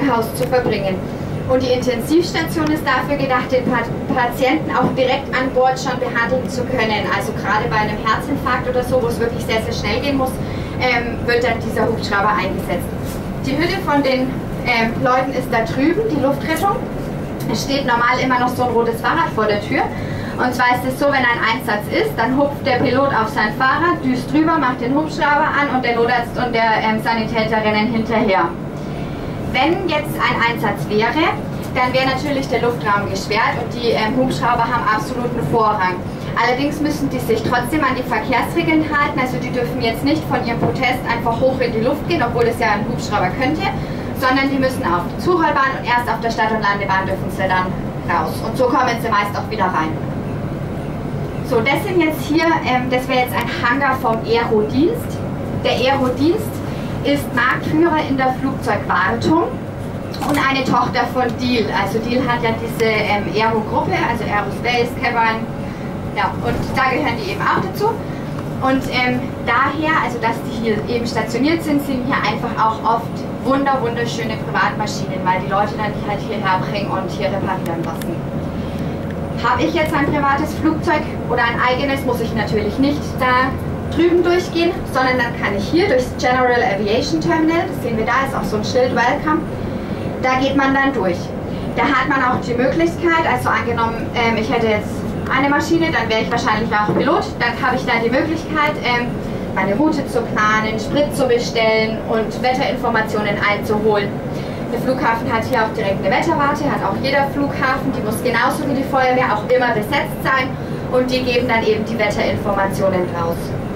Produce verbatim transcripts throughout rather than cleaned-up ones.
Krankenhaus zu verbringen. Und die Intensivstation ist dafür gedacht, den Patienten auch direkt an Bord schon behandeln zu können. Also gerade bei einem Herzinfarkt oder so, wo es wirklich sehr, sehr schnell gehen muss, ähm, wird dann dieser Hubschrauber eingesetzt. Die Hütte von den ähm, Leuten ist da drüben, die Luftrettung. Es steht normal immer noch so ein rotes Fahrrad vor der Tür. Und zwar ist es so, wenn ein Einsatz ist, dann hupft der Pilot auf sein Fahrrad, düst drüber, macht den Hubschrauber an und der Notarzt und der ähm, Sanitäter rennen hinterher. Wenn jetzt ein Einsatz wäre, dann wäre natürlich der Luftraum gesperrt und die ähm, Hubschrauber haben absoluten Vorrang. Allerdings müssen die sich trotzdem an die Verkehrsregeln halten, also die dürfen jetzt nicht von ihrem Protest einfach hoch in die Luft gehen, obwohl es ja ein Hubschrauber könnte, sondern die müssen auf die Zurollbahn und erst auf der Start- und Landebahn dürfen sie dann raus. Und so kommen sie meist auch wieder rein. So, das sind jetzt hier, ähm, das wäre jetzt ein Hangar vom Aerodienst. Der Aerodienst ist Marktführer in der Flugzeugwartung und eine Tochter von Diehl. Also Diehl hat ja diese ähm, Aero-Gruppe, also Aerospace, Cabin, ja, und da gehören die eben auch dazu. Und ähm, daher, also dass die hier eben stationiert sind, sind hier einfach auch oft wunder wunderschöne Privatmaschinen, weil die Leute dann die halt hierher bringen und hier reparieren lassen. Habe ich jetzt ein privates Flugzeug oder ein eigenes, muss ich natürlich nicht da drüben durchgehen, sondern dann kann ich hier durchs General Aviation Terminal, das sehen wir da, ist auch so ein Schild Welcome, da geht man dann durch. Da hat man auch die Möglichkeit, also angenommen, ähm, ich hätte jetzt eine Maschine, dann wäre ich wahrscheinlich auch Pilot, dann habe ich da die Möglichkeit, ähm, meine Route zu planen, Sprit zu bestellen und Wetterinformationen einzuholen. Der Flughafen hat hier auch direkt eine Wetterwarte, hat auch jeder Flughafen, die muss genauso wie die Feuerwehr auch immer besetzt sein und die geben dann eben die Wetterinformationen raus.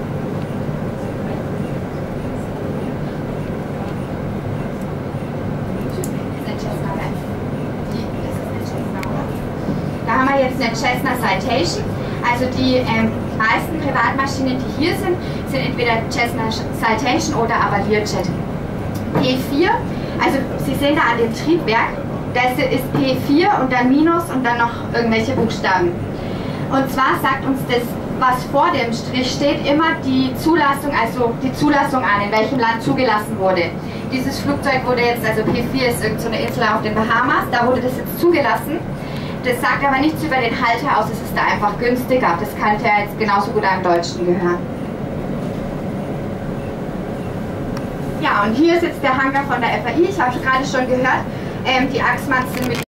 Da haben wir jetzt eine Cessna Citation, also die ähm, meisten Privatmaschinen, die hier sind, sind entweder Cessna Citation oder aber Learjet. P vier, also Sie sehen da an dem Triebwerk, das ist P vier und dann Minus und dann noch irgendwelche Buchstaben. Und zwar sagt uns das, was vor dem Strich steht, immer die Zulassung, also die Zulassung an, in welchem Land zugelassen wurde. Dieses Flugzeug wurde jetzt, also P vier ist irgend so eine Insel auf den Bahamas, da wurde das jetzt zugelassen. Das sagt aber nichts über den Halter aus, es ist da einfach günstiger. Das kann ja jetzt genauso gut einem Deutschen gehören. Ja, und hier ist jetzt der Hangar von der F A I. Ich habe gerade schon gehört, ähm, die Axmanns sind mit